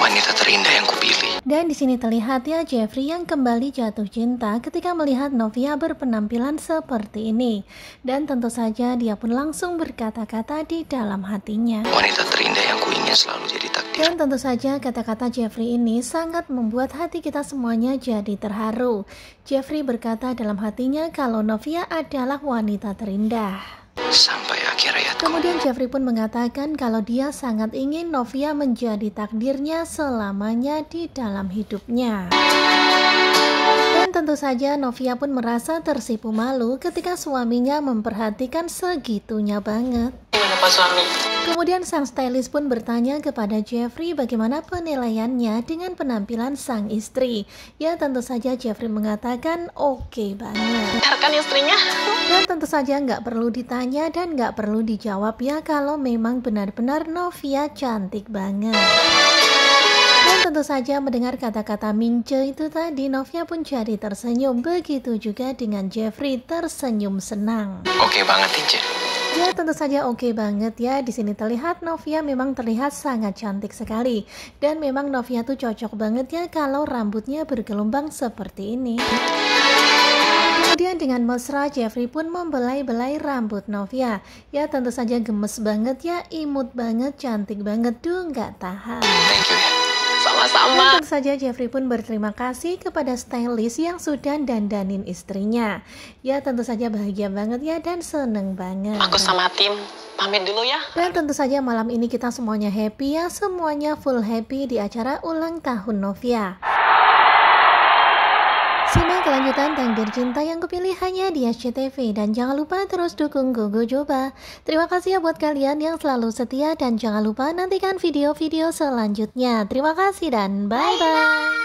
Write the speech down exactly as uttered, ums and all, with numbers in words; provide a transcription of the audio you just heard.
wanita terindah yang kupilih. Dan di sini terlihat ya Jeffrey yang kembali jatuh cinta ketika melihat Novia berpenampilan seperti ini. Dan tentu saja dia pun langsung berkata-kata di dalam hatinya. Wanita terindah yang kuingin selalu jadi takdir. Dan tentu saja kata-kata Jeffrey ini sangat membuat hati kita semuanya jadi terharu. Jeffrey berkata dalam hatinya kalau Novia adalah wanita terindah. Sampai akhir hayatku. Kemudian Jeffrey pun mengatakan kalau dia sangat ingin Novia menjadi takdirnya selamanya di dalam hidupnya. Dan tentu saja Novia pun merasa tersipu malu ketika suaminya memperhatikan segitunya banget. Gimana Pak Suami? Kemudian sang stylist pun bertanya kepada Jeffrey bagaimana penilaiannya dengan penampilan sang istri. Ya tentu saja Jeffrey mengatakan oke okay banget. Kan istrinya? Dan tentu saja nggak perlu ditanya dan nggak perlu dijawab ya kalau memang benar-benar Novia cantik banget. Dan tentu saja mendengar kata-kata Mingce itu tadi, Novia pun jadi tersenyum. Begitu juga dengan Jeffrey tersenyum senang. Oke banget Ince. Ya tentu saja oke banget ya. Di sini terlihat Novia memang terlihat sangat cantik sekali. Dan memang Novia tuh cocok banget ya kalau rambutnya bergelombang seperti ini. Kemudian dengan mesra Jeffrey pun membelai-belai rambut Novia. Ya tentu saja gemes banget ya, imut banget, cantik banget, duh nggak tahan. Thank you ya. Sama-sama. Dan tentu saja Jeffrey pun berterima kasih kepada stylist yang sudah dandanin istrinya. Ya tentu saja bahagia banget ya dan seneng banget. Aku sama tim pamit dulu ya. Dan tentu saja malam ini kita semuanya happy ya, semuanya full happy di acara ulang tahun Novia. Simak kelanjutan Takdir Cinta yang kupilih hanya di S C T V. Dan jangan lupa terus dukung Gogo Joba. Terima kasih ya buat kalian yang selalu setia. Dan jangan lupa nantikan video-video selanjutnya. Terima kasih dan bye-bye.